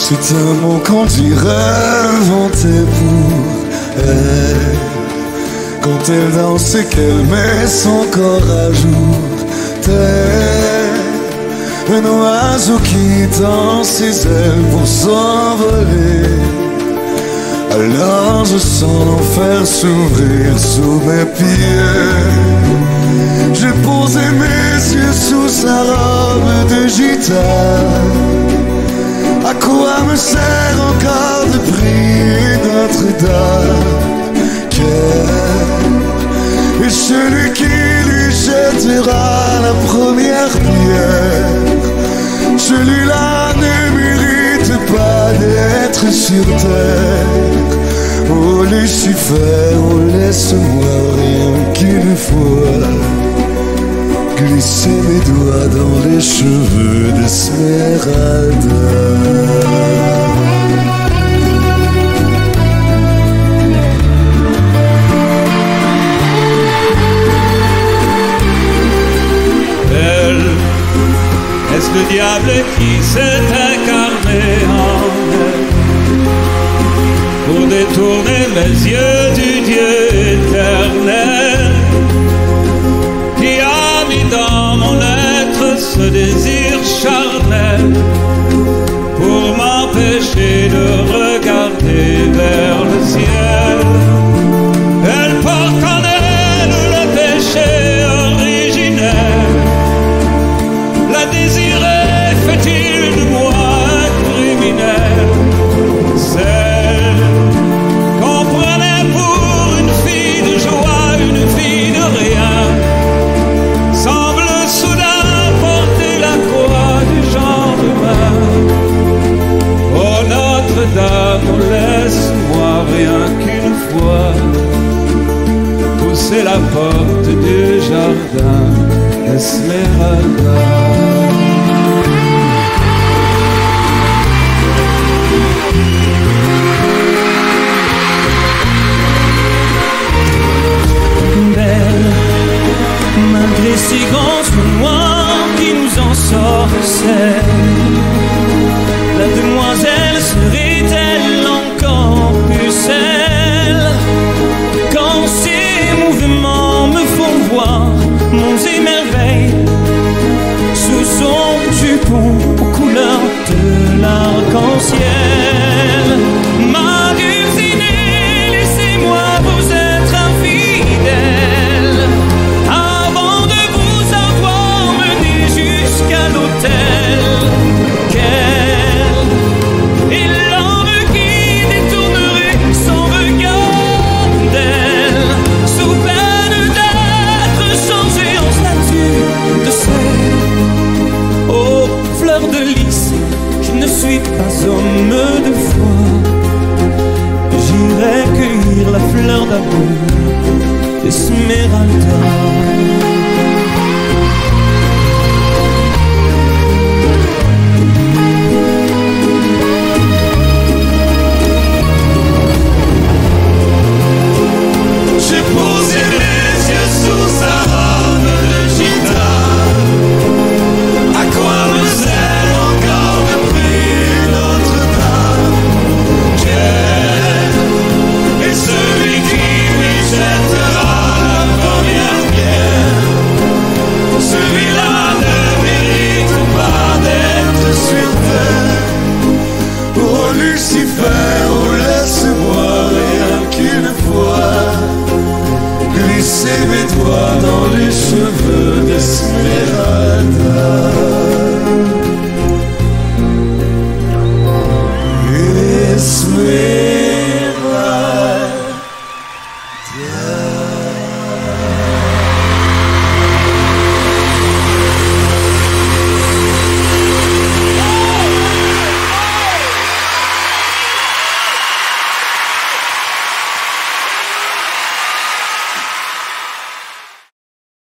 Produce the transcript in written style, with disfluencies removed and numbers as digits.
C'est un mot qu'on dirait inventé pour elle. Quand elle danse et qu'elle met son corps à jour, tel un oiseau qui tend ses ailes pour s'envoler. Alors je sens l'enfer s'ouvrir sous mes pieds. J'ai posé mes yeux sous sa robe de gitane. À quoi me sert encore de prier Notre-Dame? Quel est celui qui lui jettera la première pierre? Celui-là ne mérite pas d'être sur terre. Oh Lucifer, oh laisse-moi rien qu'une fois glisser mes doigts dans les cheveux d'Esmeralda. Est-ce le diable qui s'est incarné en elle pour détourner mes yeux du Dieu éternel, qui a mis dans mon être ce désir charnel pour m'empêcher de regarder vers le ciel? Elle porte en elle le péché originel. La désirer fait-il de moi un criminel? Celle qu'on prenait pour une fille de joie, une fille de rien, semble soudain porter la croix du genre humain. Oh Notre-Dame, laisse-moi rien qu'une fois pousser la porte du jardin d'Esmeralda. Malgré ces grands trous noirs qui nous ensorcellent, la demoiselle serait-elle encore plus celle? Quand ces mouvements me font voir monts et merveilles sous son jupon aux couleurs de l'arc-en-ciel. Ma dulcinée, laissez-moi vous être infidèle avant de vous avoir mené jusqu'à l'autel. Quel est l'homme qui détournerait son regard d'elle sous peine d'être changé en statue de sel? Oh, fleur de lys, je ne suis pas homme de foi. J'irai cueillir la fleur d'amour d'Esmeralda.